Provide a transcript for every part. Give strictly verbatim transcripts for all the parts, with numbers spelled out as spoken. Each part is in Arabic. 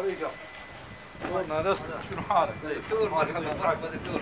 عليكم. والله ناس شنو حالك؟ دكتور مرحبا مرحبا دكتور.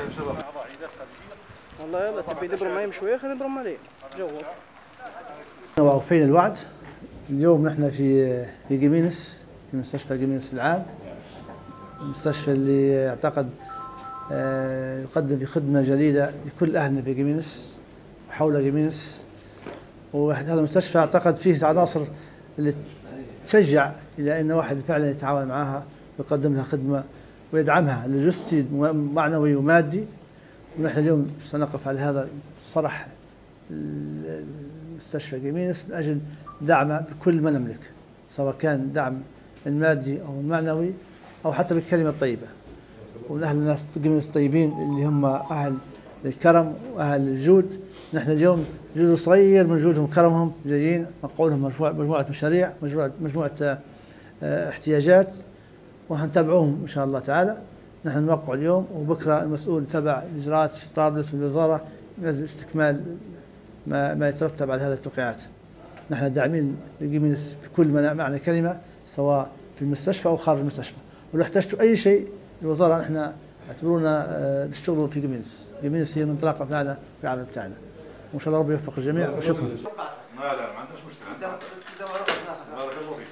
والله يلا تبي تبرم معي شويه خلينا نبرم عليه جوك. وأوفينا الوعد. اليوم نحن في في جمينس، في مستشفى جمينس العام، المستشفى اللي اعتقد يقدم بخدمة جديدة لكل أهلنا في جمينس وحول جمينس. وهذا المستشفى اعتقد فيه عناصر اللي تشجع إلى أن واحد فعلا يتعاون معها ويقدم لها خدمة ويدعمها لوجستي معنوي ومادي. ونحن اليوم سنقف على هذا الصرح المستشفى جمينس من أجل دعمه بكل ما نملك، سواء كان دعم المادي أو المعنوي أو حتى بالكلمة الطيبة. ونحن الناس جمينس الطيبين اللي هم أهل الكرم وأهل الجود. نحن اليوم جزء صغير من جودهم وكرمهم جايين نقول لهم مجموعة مجموعة مشاريع، مجموعة مجموعة احتياجات، وهنتابعوهم إن شاء الله تعالى. نحن نوقع اليوم وبكرة المسؤول تبع الإجراءات في طرابلس في الوزارة ينزل استكمال ما ما يترتب على هذه التوقيعات. نحن داعمين لجمينس بكل معنى كلمة، سواء في المستشفى أو خارج المستشفى. ولو احتجتوا أي شيء الوزارة نحن اعتبرونا نشتغلوا في جمينس. جمينس هي منطلقة بتاعنا في العمل بتاعنا، وإن شاء الله ربي يوفق الجميع وشكرا. لا لا ما عندناش مشكلة. بارك الله فيك.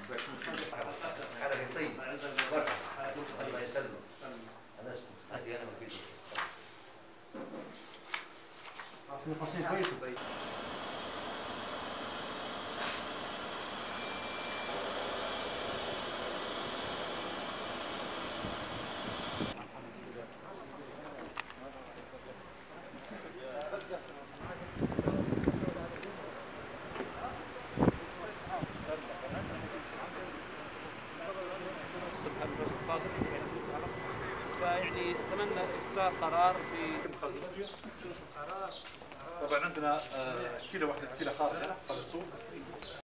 فيعني نتمنى اصدار قرار في طبعا عندنا كيلو واحدة كيلو خارجة خارج السوق